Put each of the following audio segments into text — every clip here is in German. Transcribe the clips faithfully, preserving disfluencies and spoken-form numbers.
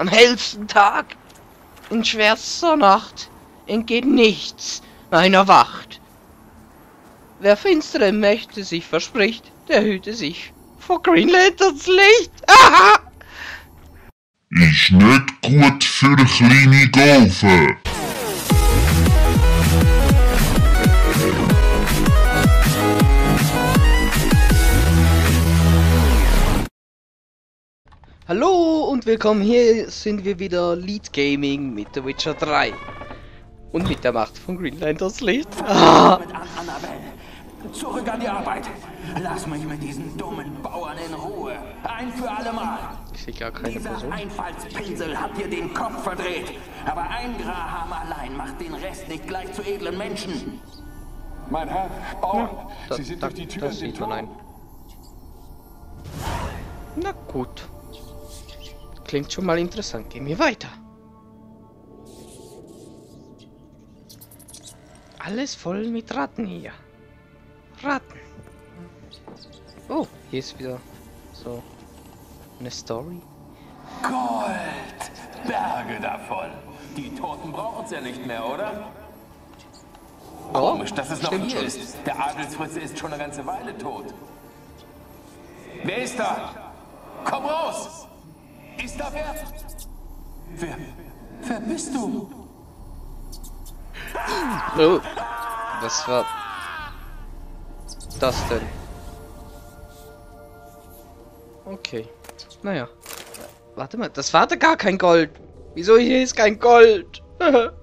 Am hellsten Tag, in schwerster Nacht, entgeht nichts meiner Wacht. Wer finstere Mächte sich verspricht, der hüte sich vor Green Lanterns Licht. Aha! Ist nicht gut für kleine Golfe. Hallo und willkommen, hier sind wir wieder Lead Gaming mit The Witcher drei. Und mit der Macht von Green Lanterns Licht. Ah. Mit an, Annabelle. Zurück an die Arbeit. Lass mich mit diesen dummen Bauern in Ruhe. Ein für alle Mal. Ich sehe gar keine Dieser Person. Einfallspinsel hat dir den Kopf verdreht. Aber ein Graham allein macht den Rest nicht gleich zu edlen Menschen. Mein Herr, Bauern, Da, Sie sind da, durch die Tür das in den sieht man Turm. ein. Na gut. Klingt schon mal interessant. Gehen wir weiter. Alles voll mit Ratten hier. Ratten. Oh, hier ist wieder so eine Story. Gold! Berge davon. Die Toten brauchen es ja nicht mehr, oder? Komisch, dass es noch stimmt hier schon. ist. Der Adelsfritze ist schon eine ganze Weile tot. Wer ist da? Komm raus! Ist da wer? Wer? Wer bist du? Oh, was war das denn? Okay. Naja. Warte mal, das war da gar kein Gold. Wieso hier ist kein Gold? Der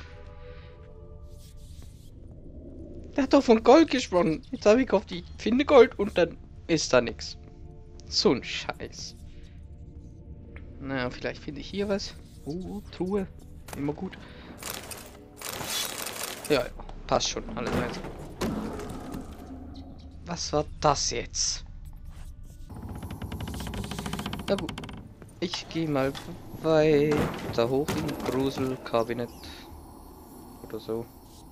hat doch von Gold gesprochen. Jetzt habe ich gehofft, ich finde Gold und dann ist da nichts. So ein Scheiß. Naja, vielleicht finde ich hier was. Uh, Truhe. Immer gut. Ja, ja, passt schon. Alles eins. Was war das jetzt? Na gut. Ich gehe mal weiter hoch in Gruselkabinett. Oder so.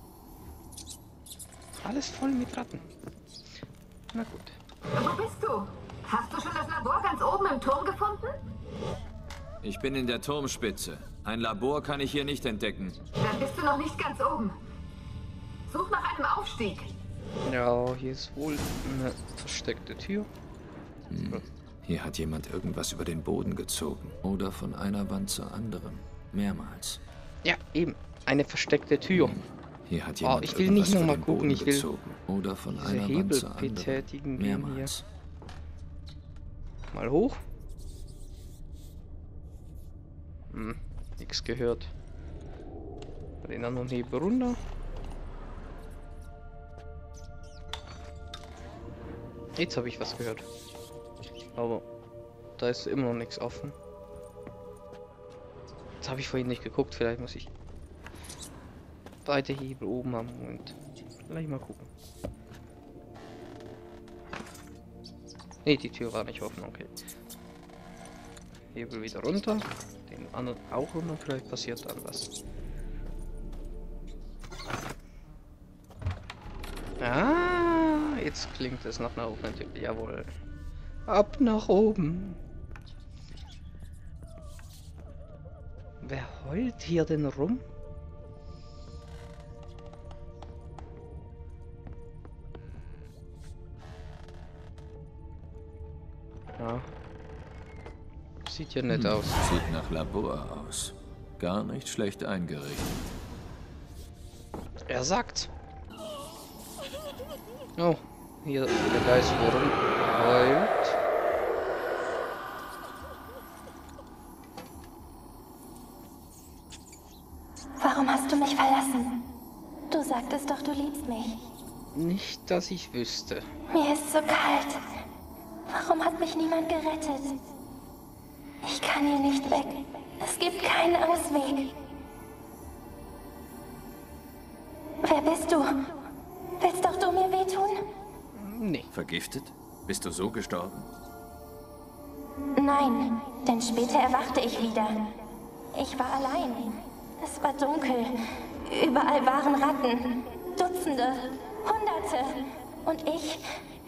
Alles voll mit Ratten. Na gut. Wo bist du? Hast du schon das Labor ganz oben im Turm gefunden? Ich bin in der Turmspitze. Ein Labor kann ich hier nicht entdecken. Dann bist du noch nicht ganz oben. Such nach einem Aufstieg. Ja, hier ist wohl eine versteckte Tür. Hm. Hier hat jemand irgendwas über den Boden gezogen. Oder von einer Wand zur anderen. Mehrmals. Ja, eben. Eine versteckte Tür. Hm. Hier hat Oh, jemand ich will irgendwas nicht noch über mal den gucken, Boden ich will gezogen. Oder von diese einer Hebel Wand zur anderen. betätigen gehen hier. Mehrmals. Mal hoch. Hm, nichts gehört. Bei den anderen Hebel runter. Jetzt habe ich was gehört. Aber da ist immer noch nichts offen. Jetzt habe ich vorhin nicht geguckt. Vielleicht muss ich beide Hebel oben haben. Moment. Gleich mal gucken. Ne, die Tür war nicht offen. Okay. Hebel wieder runter. Den anderen auch runter. Vielleicht passiert dann was. Ah, jetzt klingt es nach nach oben natürlich. Jawohl. Ab nach oben. Wer heult hier denn rum? Ja. Sieht ja nett Hm. aus. Sieht nach Labor aus. Gar nicht schlecht eingerichtet. Er sagt. Oh, hier der Geist wurde heult. Warum hast du mich verlassen? Du sagtest doch, du liebst mich. Nicht, dass ich wüsste. Mir ist so kalt. Warum hat mich niemand gerettet? Ich kann hier nicht weg. Es gibt keinen Ausweg. Wer bist du? Willst doch du mir wehtun? Nee. Vergiftet? Bist du so gestorben? Nein, denn später erwachte ich wieder. Ich war allein. Es war dunkel. Überall waren Ratten. Dutzende, Hunderte. Und ich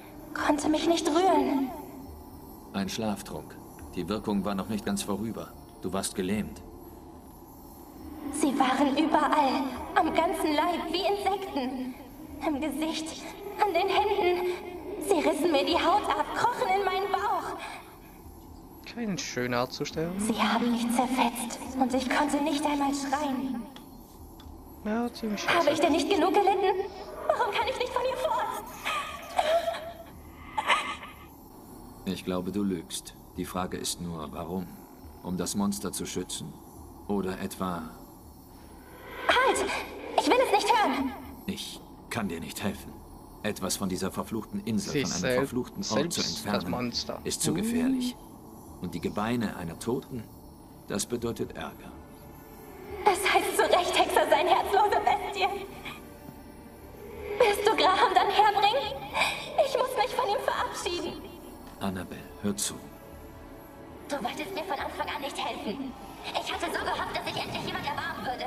konnte mich nicht rühren. Ein Schlaftrunk. Die Wirkung war noch nicht ganz vorüber. Du warst gelähmt. Sie waren überall, am ganzen Leib, wie Insekten. Im Gesicht, an den Händen. Sie rissen mir die Haut ab, krochen in meinen Bauch. Keine schöne Art zu sterben. Sie haben mich zerfetzt und ich konnte nicht einmal schreien. Ja, ziemlich scheiße. Habe ich denn nicht genug gelitten? Warum kann ich nicht von ihr fort? Ich glaube, du lügst. Die Frage ist nur, warum? Um das Monster zu schützen? Oder etwa... Halt! Ich will es nicht hören! Ich kann dir nicht helfen. Etwas von dieser verfluchten Insel, Sie von einem sel- verfluchten Ort zu selbst das entfernen, Monster. ist zu gefährlich. Und die Gebeine einer Toten, das bedeutet Ärger. Es heißt zu Recht Hexer sein, herzlose Bestie. Willst du Graham dann herbringen? Ich muss mich von ihm verabschieden. Annabelle, hör zu. Du wolltest mir von Anfang an nicht helfen. Ich hatte so gehofft, dass sich endlich jemand erbarmen würde.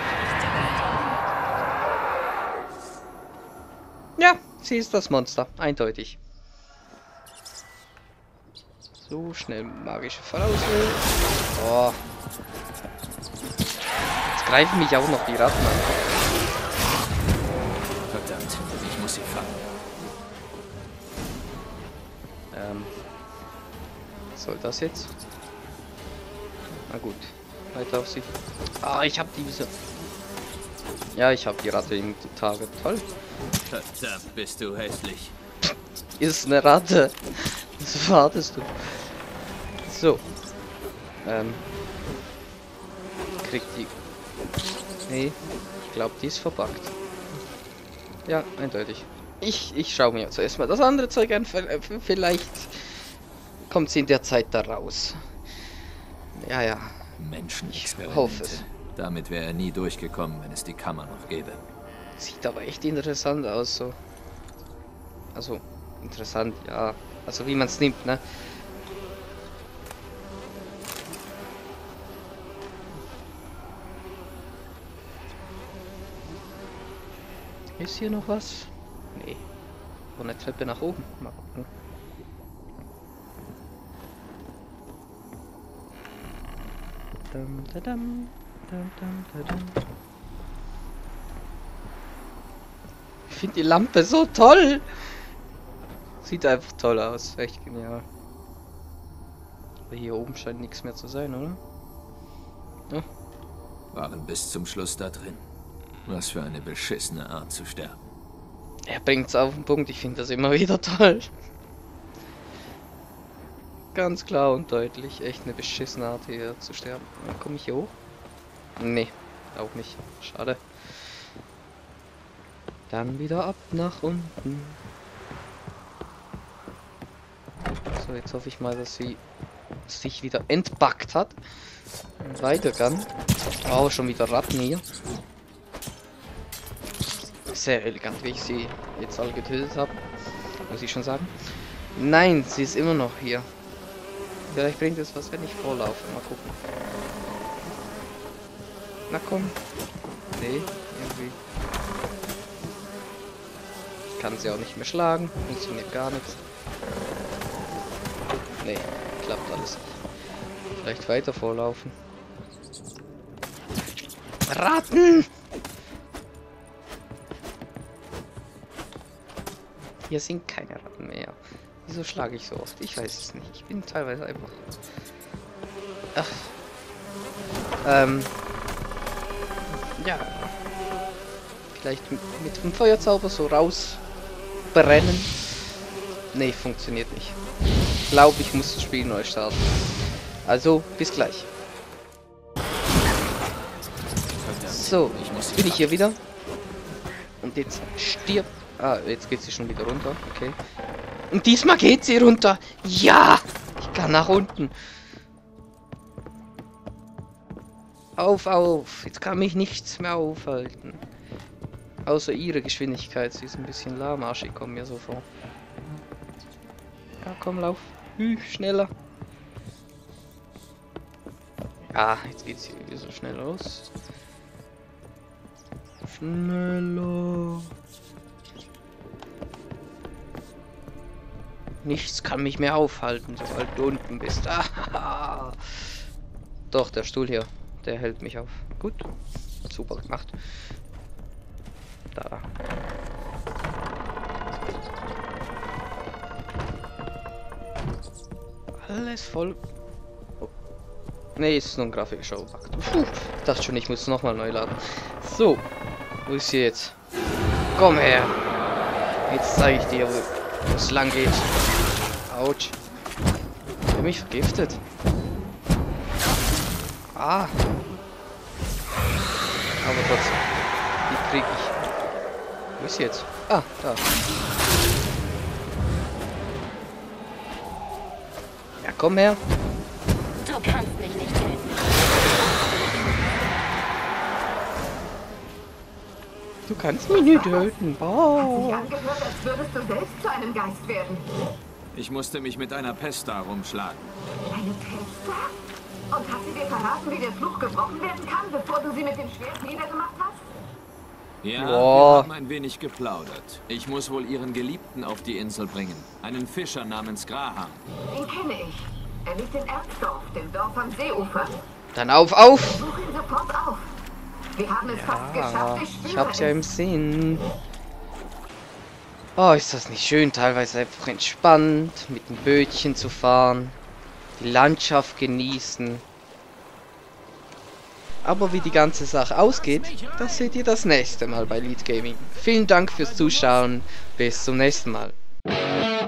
Ja, sie ist das Monster. Eindeutig. So schnell magische Vorauslösung. Oh. Jetzt greifen mich auch noch die Ratten an. Verdammt, ich muss sie fangen. Ähm. Was soll das jetzt? Na gut. Weiter auf sie. Ah, ich hab diese. Ja, ich hab die Ratte im Tage. Toll. Verdammt, bist du hässlich. Ist eine Ratte. Was wartest du? So. Ähm. Kriegt die. Nee. Ich glaube, die ist verpackt. Ja, eindeutig. Ich, ich schaue mir zuerst mal das andere Zeug an. Vielleicht kommt sie in der Zeit da raus. Ja, ja. Menschenexperimente. Ich hoffe es. Damit wäre er nie durchgekommen, wenn es die Kammer noch gäbe. Sieht aber echt interessant aus, so. Also, interessant, ja. Also, wie man es nimmt, ne? Ist hier noch was? Nee. Von der Treppe nach oben. Mal gucken. Dum, da, dum, dum, dum, da, dum. Ich finde die Lampe so toll. Sieht einfach toll aus. Echt genial. Aber hier oben scheint nichts mehr zu sein, oder? Ja. Waren bis zum Schluss da drin. Was für eine beschissene Art zu sterben. Er bringt's auf den Punkt. Ich finde das immer wieder toll. Ganz klar und deutlich. Echt eine beschissene Art hier zu sterben. Komme ich hier hoch? Nee, auch nicht. Schade. Dann wieder ab nach unten. So, jetzt hoffe ich mal, dass sie sich wieder entpackt hat. Und weiter kann. Oh, schon wieder Ratten hier. Sehr elegant, wie ich sie jetzt alle getötet habe. Muss ich schon sagen. Nein, sie ist immer noch hier. Vielleicht bringt es was, wenn ich vorlaufe. Mal gucken. Na komm. Nee, irgendwie. Ich kann sie auch nicht mehr schlagen. Funktioniert gar nichts. Nee, klappt alles nicht. Vielleicht weiter vorlaufen. Ratten! Hier sind keine Ratten mehr. Wieso schlage ich so oft? Ich weiß es nicht. Ich bin teilweise einfach... Ach. Ähm. Ja. Vielleicht mit, mit dem Feuerzauber so rausbrennen. Nee, funktioniert nicht. Ich glaube, ich muss das Spiel neu starten. Also, bis gleich. So, bin ich hier wieder. Und jetzt stirbt... Ah, jetzt geht sie schon wieder runter. Okay. Und diesmal geht sie runter. Ja! Ich kann nach unten. Auf, auf. Jetzt kann mich nichts mehr aufhalten. Außer ihre Geschwindigkeit. Sie ist ein bisschen lahmarschig, kommt mir so vor. Ja, komm, lauf. Hü, schneller. Ah, jetzt geht sie wieder so schnell los. Schneller. Nichts kann mich mehr aufhalten, sobald du unten bist. Ah, Doch, der Stuhl hier, der hält mich auf. Gut, super gemacht. Da. Alles voll. Oh. Ne, ist nur ein grafischer Bug. Puh, ich dachte schon, ich muss nochmal neu laden. So, wo ist sie jetzt? Komm her. Jetzt zeige ich dir, wo es lang geht. Autsch. Ich habe mich vergiftet. Ah. Aber trotzdem. Die krieg ich. Wo ist sie jetzt? Ah, da. Ja, komm her. Du kannst mich nicht töten. Du kannst mich nicht töten. Hat Oh. sich angehört, als würdest du selbst zu einem Geist werden. Ich musste mich mit einer Pesta rumschlagen. Eine Pester? Und hat sie dir verraten, wie der Fluch gebrochen werden kann, bevor du sie mit dem Schwert niedergemacht hast? Ja, Boah. wir haben ein wenig geplaudert. Ich muss wohl ihren Geliebten auf die Insel bringen. Einen Fischer namens Graham. Den kenne ich. Er liegt in Erzdorf, dem Dorf am Seeufer. Dann auf, auf! Such ihn sofort auf. Wir haben es fast geschafft, Ah, ich ich spüre hab's ja es. im Sinn. Oh, ist das nicht schön, teilweise einfach entspannt, mit dem Bötchen zu fahren, die Landschaft genießen. Aber wie die ganze Sache ausgeht, das seht ihr das nächste Mal bei Lead Gaming. Vielen Dank fürs Zuschauen, bis zum nächsten Mal.